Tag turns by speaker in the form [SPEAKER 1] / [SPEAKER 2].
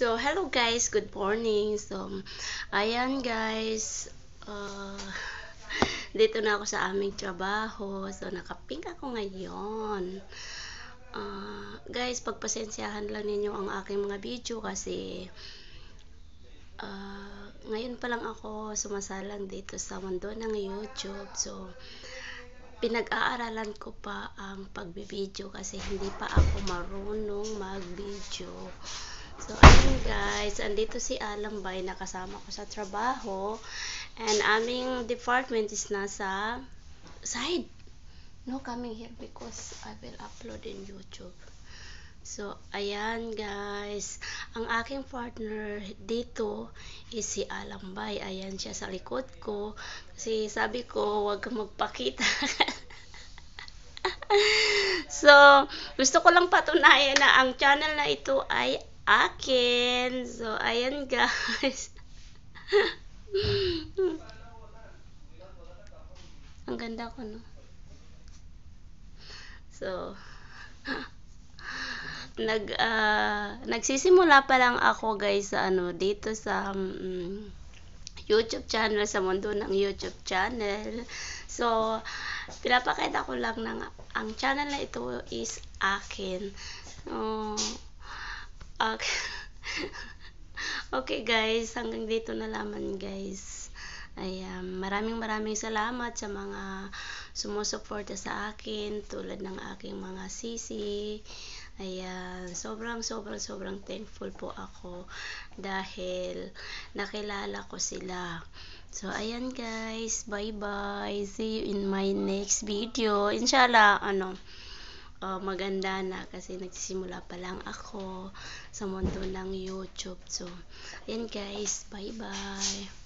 [SPEAKER 1] So, hello guys, good morning. So, ayan guys, dito na ako sa aming trabaho. So, nakapink ako ngayon. Guys, pagpasensyahan lang ninyo ang aking mga video kasi ngayon pa lang ako sumasalang dito sa mundo ng YouTube. So, pinag-aaralan ko pa ang pagbibideo kasi hindi pa ako marunong mag-video. So, ayun guys, andito si Alambay, nakasama ko sa trabaho. And aming department is nasa side. No coming here because I will upload in YouTube. So, ayan guys. Ang aking partner dito is si Alambay. Ayan siya sa likod ko. Kasi sabi ko, huwag kang magpakita. So, gusto ko lang patunayan na ang channel na ito ay akin. So, ayan guys. Ang ganda ko, no? So, nagsisimula pa lang ako guys sa dito sa YouTube channel, sa mundo ng YouTube channel. So, pinapakita ko lang ng ang channel na ito is akin. Okay. Okay guys, hanggang dito na lamang guys. Ayan, maraming salamat sa mga sumusuporta sa akin tulad ng aking mga sisi. Ayan, sobrang thankful po ako dahil nakilala ko sila. So, ayan guys, bye-bye. See you in my next video. Inshallah, maganda na kasi nagsisimula pa lang ako sa mundo ng YouTube. So, ayan guys, bye-bye.